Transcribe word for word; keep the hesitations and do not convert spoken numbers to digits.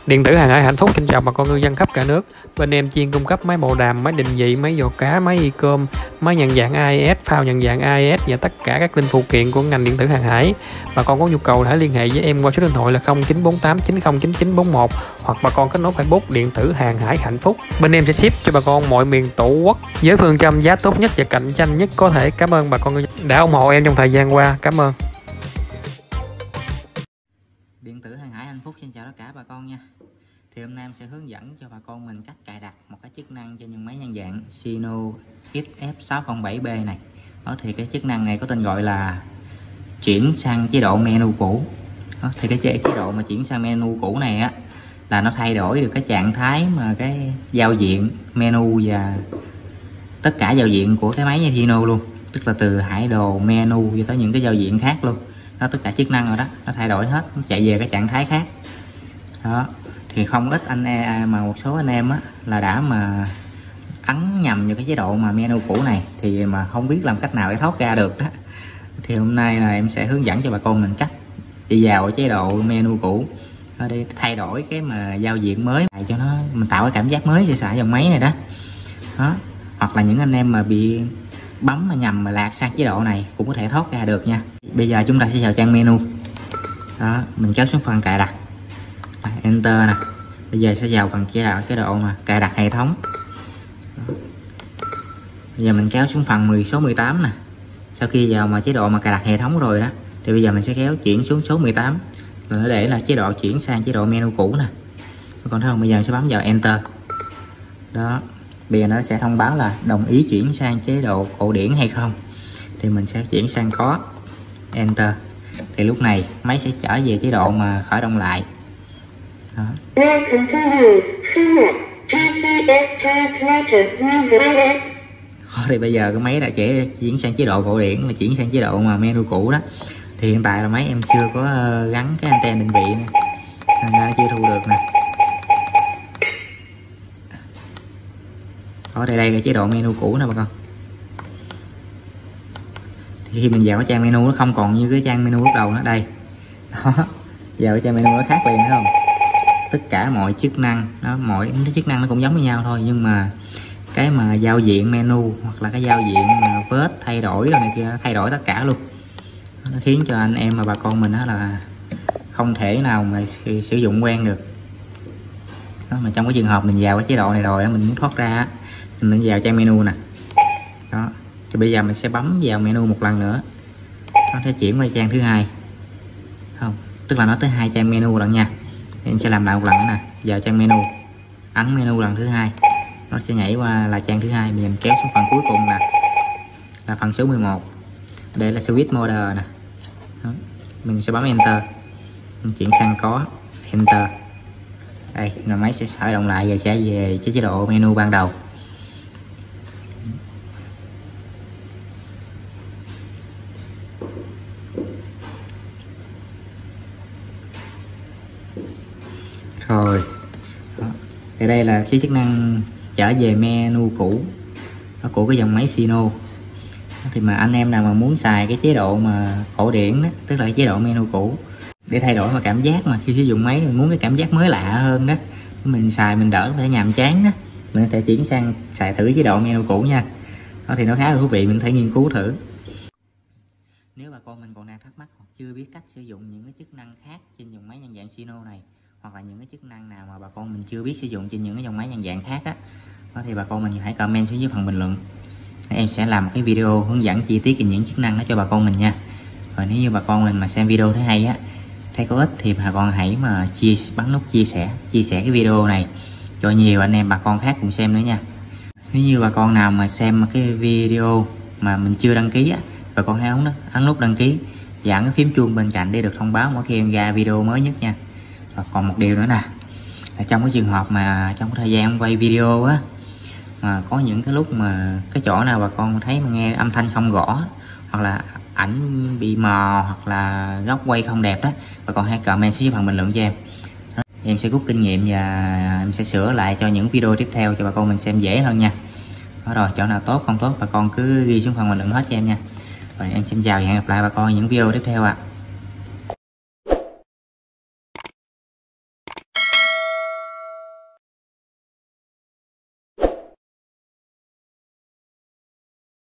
Điện tử hàng hải hạnh phúc xin chào bà con ngư dân khắp cả nước. Bên em chuyên cung cấp máy bộ đàm, máy định vị, máy dò cá, máy e-com, máy nhận dạng a i ét, phao nhận dạng a i ét và tất cả các linh phụ kiện của ngành điện tử hàng hải. Bà con có nhu cầu hãy liên hệ với em qua số điện thoại là không chín bốn tám chín không chín chín bốn một hoặc bà con kết nối Facebook điện tử hàng hải hạnh phúc. Bên em sẽ ship cho bà con mọi miền tổ quốc với phương châm giá tốt nhất và cạnh tranh nhất có thể. Cảm ơn bà con ngư dân đã ủng hộ em trong thời gian qua. Cảm ơn. Điện tử hàng hải hạnh phúc xin chào tất cả bà con nha. Thì hôm nay em sẽ hướng dẫn cho bà con mình cách cài đặt một cái chức năng cho những máy nhân dạng Sino ích ép sáu không bảy B này. Đó, thì cái chức năng này có tên gọi là chuyển sang chế độ menu cũ. Đó, thì cái chế, chế độ mà chuyển sang menu cũ này á là nó thay đổi được cái trạng thái mà cái giao diện menu và tất cả giao diện của cái máy Sino luôn, tức là từ hải đồ, menu cho tới những cái giao diện khác luôn. Nó tất cả chức năng rồi đó, nó thay đổi hết, nó chạy về cái trạng thái khác. Đó, thì không ít anh em mà một số anh em á là đã mà ấn nhầm vào cái chế độ mà menu cũ này thì mà không biết làm cách nào để thoát ra được đó. Thì hôm nay là em sẽ hướng dẫn cho bà con mình cách đi vào chế độ menu cũ để thay đổi cái mà giao diện mới cho nó mình tạo cái cảm giác mới cho xài dòng máy này đó. Đó, hoặc là những anh em mà bị bấm mà nhầm mà lạc sang chế độ này cũng có thể thoát ra được nha. Bây giờ chúng ta sẽ vào trang menu. Đó, mình kéo xuống phần cài đặt, enter nè. Bây giờ sẽ vào phần chế độ cái độ mà cài đặt hệ thống. Đó. Bây giờ mình kéo xuống phần mười số mười tám nè. Sau khi vào mà chế độ mà cài đặt hệ thống rồi đó thì bây giờ mình sẽ kéo chuyển xuống số mười tám rồi để là chế độ chuyển sang chế độ menu cũ nè. Còn thấy không, bây giờ sẽ bấm vào enter. Đó, bây giờ nó sẽ thông báo là đồng ý chuyển sang chế độ cổ điển hay không, thì mình sẽ chuyển sang có, enter. Thì lúc này máy sẽ trở về chế độ mà khởi động lại. Đó. Thì bây giờ cái máy đã chuyển sang chế độ cổ điển, là chuyển sang chế độ mà menu cũ đó. Thì hiện tại là máy em chưa có gắn cái anten định vị nữa, nên đã chưa thu được nè. Ở đây đây là chế độ menu cũ nè bà con. Thì khi mình vào cái trang menu nó không còn như cái trang menu lúc đầu nữa đây. Đó, vào cái trang menu nó khác liền, thấy không? Tất cả mọi chức năng đó, mọi cái chức năng nó cũng giống với nhau thôi, nhưng mà cái mà giao diện menu hoặc là cái giao diện mà vết thay đổi rồi này kia thay đổi tất cả luôn. Nó khiến cho anh em mà bà con mình đó là không thể nào mà sử dụng quen được. Đó, mà trong cái trường hợp mình vào cái chế độ này rồi mình muốn thoát ra thì mình vào trang menu nè. Đó, thì bây giờ mình sẽ bấm vào menu một lần nữa, nó sẽ chuyển qua trang thứ hai, không, tức là nó tới hai trang menu lần nha. Thì mình sẽ làm lại một lần nữa nè, vào trang menu, ấn menu lần thứ hai, nó sẽ nhảy qua là trang thứ hai. Mình kéo xuống phần cuối cùng nè, là phần số mười một, đây là switch mode nè. Đó, mình sẽ bấm enter, mình chuyển sang có, enter. Đây, rồi máy sẽ khởi động lại và sẽ về chế độ menu ban đầu. Rồi, đó. Thì đây là cái chức năng trở về menu cũ đó, của cái dòng máy Sino. Thì mà anh em nào mà muốn xài cái chế độ mà cổ điển đó, tức là cái chế độ menu cũ, để thay đổi mà cảm giác mà khi sử dụng máy mình muốn cái cảm giác mới lạ hơn đó, mình xài mình đỡ phải nhàm chán đó, mình có thể chuyển sang xài thử chế độ menu cũ nha. Đó, thì nó khá là thú vị, mình có thể nghiên cứu thử. Nếu bà con mình còn đang thắc mắc hoặc chưa biết cách sử dụng những cái chức năng khác trên dòng máy nhân dạng Sino này, hoặc là những cái chức năng nào mà bà con mình chưa biết sử dụng trên những cái dòng máy nhân dạng khác á, đó thì bà con mình hãy comment xuống dưới phần bình luận, em sẽ làm một cái video hướng dẫn chi tiết về những chức năng đó cho bà con mình nha. Rồi nếu như bà con mình mà xem video thấy hay á, thấy có ích thì bà con hãy mà chia bấm nút chia sẻ chia sẻ cái video này cho nhiều anh em bà con khác cùng xem nữa nha. Nếu như bà con nào mà xem cái video mà mình chưa đăng ký á, bà con hãy ấn, ấn nút đăng ký và ấn cái phím chuông bên cạnh để được thông báo mỗi khi em ra video mới nhất nha. Và còn một điều nữa nè, là trong cái trường hợp mà trong cái thời gian em quay video á, mà có những cái lúc mà cái chỗ nào bà con thấy mà nghe âm thanh không rõ, hoặc là ảnh bị mờ, hoặc là góc quay không đẹp đó, bà con hãy comment xuống phần bình luận cho em. Đó, em sẽ rút kinh nghiệm và em sẽ sửa lại cho những video tiếp theo cho bà con mình xem dễ hơn nha. Đó, rồi chỗ nào tốt không tốt bà con cứ ghi xuống phần bình luận hết cho em nha. Rồi em xin chào và hẹn gặp lại bà con những video tiếp theo ạ. À.